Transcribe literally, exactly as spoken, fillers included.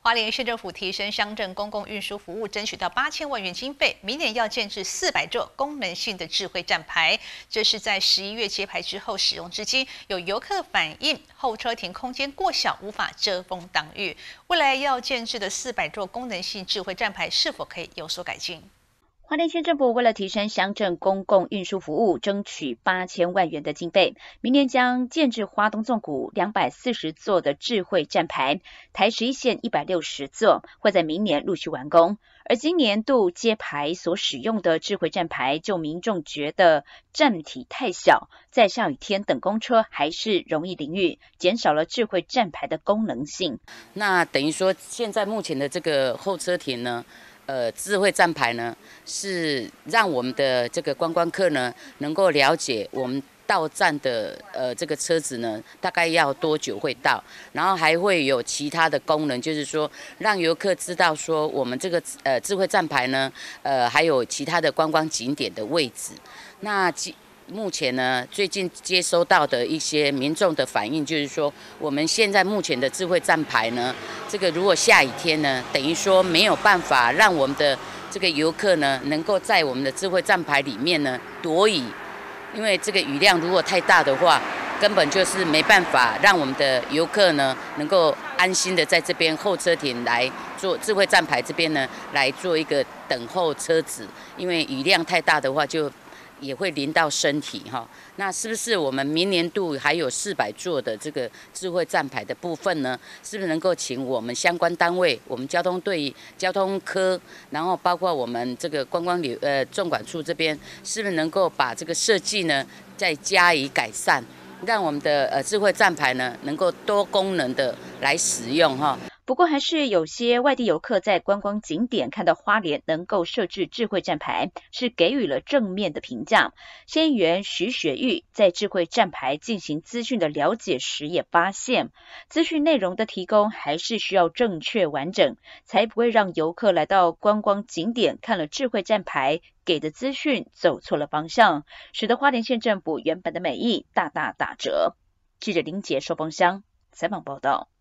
花莲县政府提升乡镇公共运输服务，争取到八千万元经费，明年要建置四百座功能性的智慧站牌。这是在十一月揭牌之后使用至今，有游客反映候车亭空间过小，无法遮风挡雨。未来要建置的四百座功能性智慧站牌，是否可以有所改进？ 花莲县政府为了提升乡镇公共运输服务，争取八千万元的经费，明年将建置花东纵谷两百四十座的智慧站牌，台十一线一百六十座，会在明年陆续完工。而今年度揭牌所使用的智慧站牌，就民众觉得站体太小，在下雨天等公车还是容易淋雨，减少了智慧站牌的功能性。 那等于说，现在目前的这个候车亭呢？呃，智慧站牌呢，是让我们的这个观光客呢，能够了解我们到站的呃这个车子呢，大概要多久会到，然后还会有其他的功能，就是说让游客知道说我们这个呃智慧站牌呢，呃还有其他的观光景点的位置。那目前呢，最近接收到的一些民众的反应，就是说，我们现在目前的智慧站牌呢，这个如果下雨天呢，等于说没有办法让我们的这个游客呢，能够在我们的智慧站牌里面呢躲雨，因为这个雨量如果太大的话，根本就是没办法让我们的游客呢，能够安心的在这边候车亭来做智慧站牌这边呢，来做一个等候车子，因为雨量太大的话就。也会淋到身体哈，那是不是我们明年度还有四百座的这个智慧站牌的部分呢？是不是能够请我们相关单位，我们交通队、交通科，然后包括我们这个观光旅呃纵管处这边，是不是能够把这个设计呢再加以改善，让我们的呃智慧站牌呢能够多功能的来使用哈？ 不过，还是有些外地游客在观光景点看到花莲能够设置智慧站牌，是给予了正面的评价。县议员徐雪玉在智慧站牌进行资讯的了解时也发现，资讯内容的提供还是需要正确完整，才不会让游客来到观光景点看了智慧站牌给的资讯走错了方向，使得花莲县政府原本的美意大大打折。记者林杰寿丰乡采访报道。